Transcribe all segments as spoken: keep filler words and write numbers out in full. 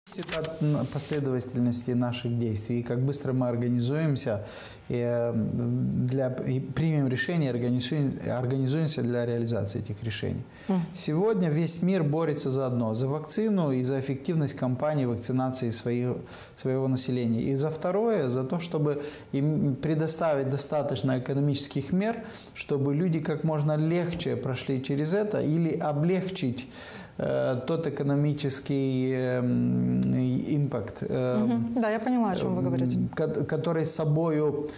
Зависит от последовательности наших действий, и как быстро мы организуемся и, для, и примем решения, организуем, организуемся для реализации этих решений. Mm. Сегодня весь мир борется за одно – за вакцину и за эффективность кампании вакцинации своего, своего населения. И за второе – за то, чтобы им предоставить достаточно экономических мер, чтобы люди как можно легче прошли через это или облегчить тот экономический импакт, угу. Да, я поняла, о чем вы говорите, который собою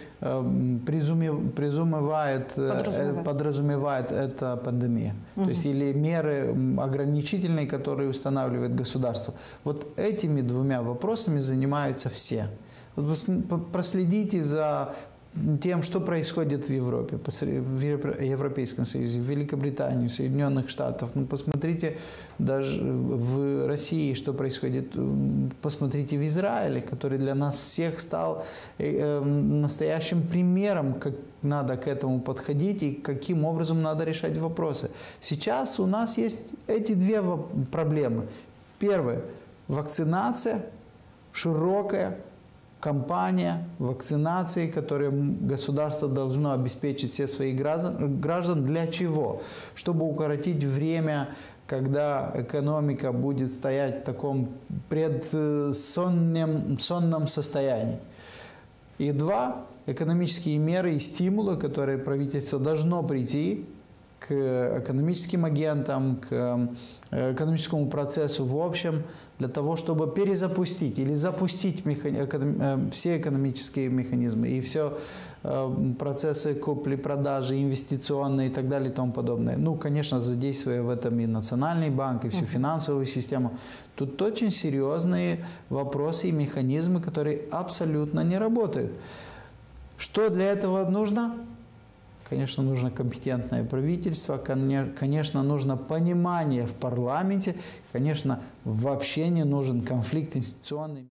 презумевает, подразумевает. подразумевает эта пандемия. Угу. То есть или меры ограничительные, которые устанавливает государство. Вот этими двумя вопросами занимаются все. Вот проследите за тем, что происходит в Европе, в Европейском Союзе, в Великобритании, в Соединенных Штатах. Ну, посмотрите даже в России, что происходит. Посмотрите в Израиле, который для нас всех стал настоящим примером, как надо к этому подходить и каким образом надо решать вопросы. Сейчас у нас есть эти две проблемы. Первое – вакцинация, широкая кампания вакцинации, которую государство должно обеспечить все своих граждан. Граждан для чего? Чтобы укоротить время, когда экономика будет стоять в таком предсонном сонном состоянии. И два, экономические меры и стимулы, которые правительство должно прийти к экономическим агентам, к экономическому процессу в общем, для того, чтобы перезапустить или запустить механи... все экономические механизмы и все процессы купли-продажи, инвестиционные и так далее и тому подобное. Ну, конечно, задействуя в этом и Национальный банк, и всю финансовую систему. Тут очень серьезные вопросы и механизмы, которые абсолютно не работают. Что для этого нужно? Конечно, нужно компетентное правительство, конечно, нужно понимание в парламенте, конечно, вообще не нужен конфликт институционный.